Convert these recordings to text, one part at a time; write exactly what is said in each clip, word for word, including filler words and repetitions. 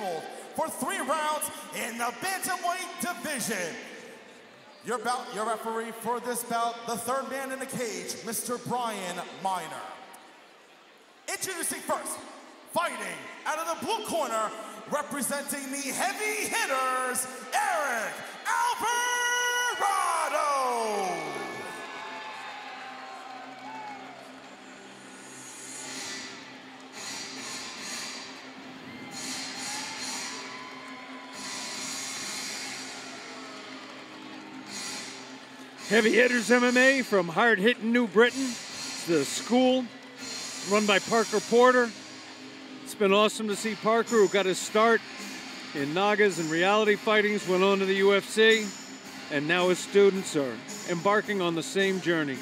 scheduled for three rounds in the Bantamweight division. Your bout, your referee for this bout, the third man in the cage, Mister Brian Miner. Introducing first, fighting out of the blue corner, representing the heavy hitters, Eric Alvarado. Heavy Hitters M M A from hard-hitting New Britain. It's the school run by Parker Porter. It's been awesome to see Parker, who got his start in Nagas and reality fightings, went on to the U F C, and now his students are embarking on the same journey.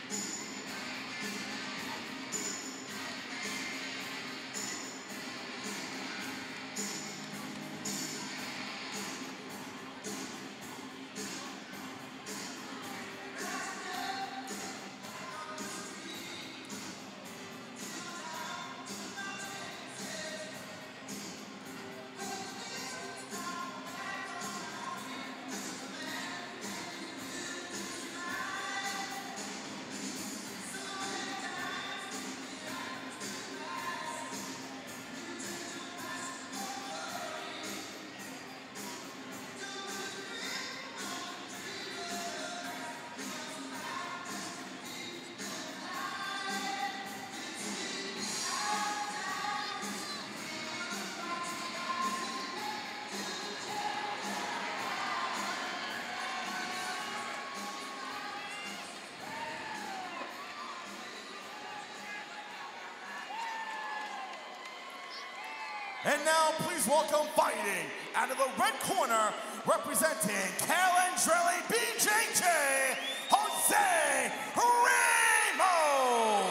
And now, please welcome fighting out of the red corner, representing Calandrelli B J J, Jose Ramos.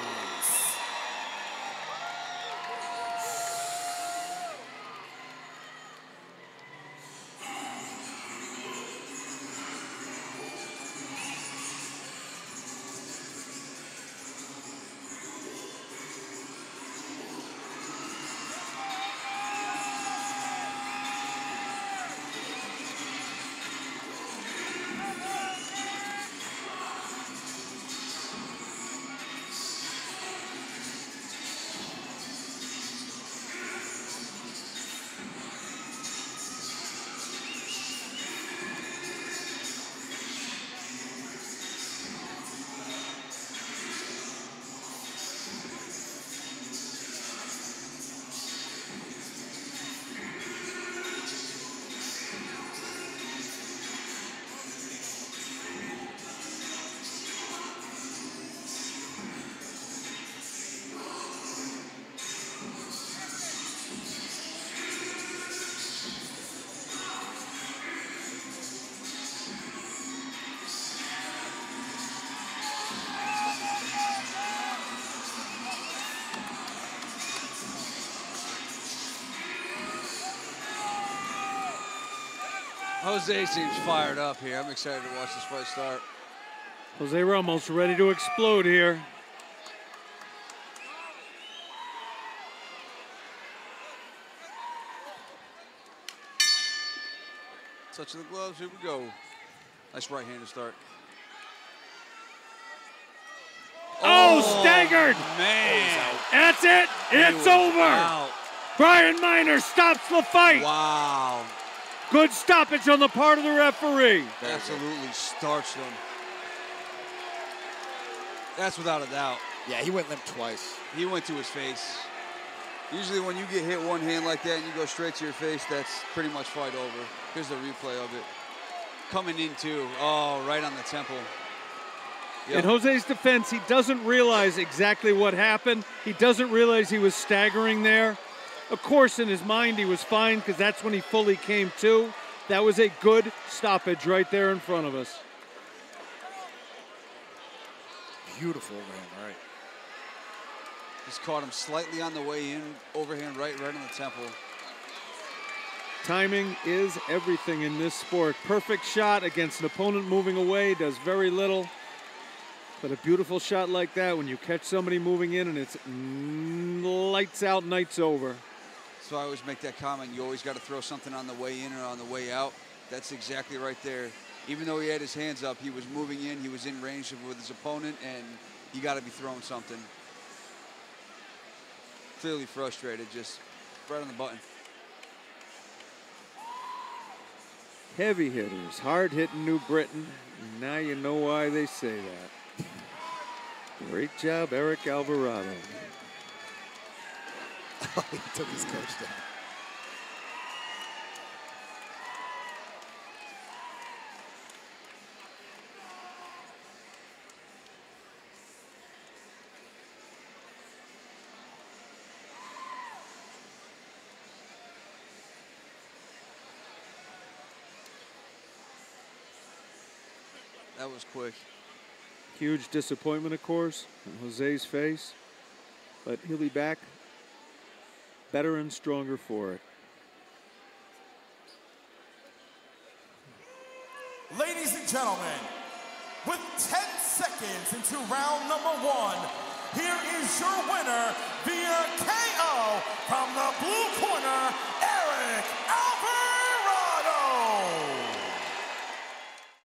Jose seems fired up here. I'm excited to watch this fight start. Jose Ramos ready to explode here. Touching the gloves, here we go. Nice right hand to start. Oh, oh staggered! Man. That's it. It's over. Out. Brian Miner stops the fight. Wow. Good stoppage on the part of the referee. Absolutely starched him. That's without a doubt. Yeah, he went limp twice. He went to his face. Usually when you get hit one hand like that and you go straight to your face, that's pretty much fight over. Here's the replay of it. Coming in too. Oh, right on the temple. Yep. In Jose's defense, he doesn't realize exactly what happened. He doesn't realize he was staggering there. Of course, in his mind, he was fine because that's when he fully came to. That was a good stoppage right there in front of us. Beautiful overhand right. Just caught him slightly on the way in, overhand right, right on the temple. Timing is everything in this sport. Perfect shot against an opponent moving away, does very little. But a beautiful shot like that, when you catch somebody moving in and it's lights out, night's over. It's So I always make that comment. You always got to throw something on the way in or on the way out. That's exactly right there. Even though he had his hands up, he was moving in. He was in range with his opponent, and you got to be throwing something. Clearly frustrated, just right on the button. Heavy hitters, hard-hitting New Britain. Now you know why they say that. Great job, Eric Alvarado. Oh, he took his coach down. That was quick. Huge disappointment, of course, in Jose's face, but he'll be back better and stronger for it. Ladies and gentlemen, with ten seconds into round number one, here is your winner via K O from the blue corner,